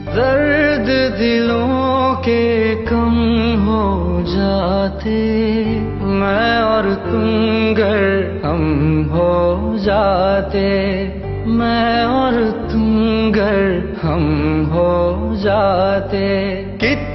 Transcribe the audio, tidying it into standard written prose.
दर्द दिलों के कम हो जाते, मैं और तुम गर हम हो जाते, मैं और तुम गर हम हो जाते।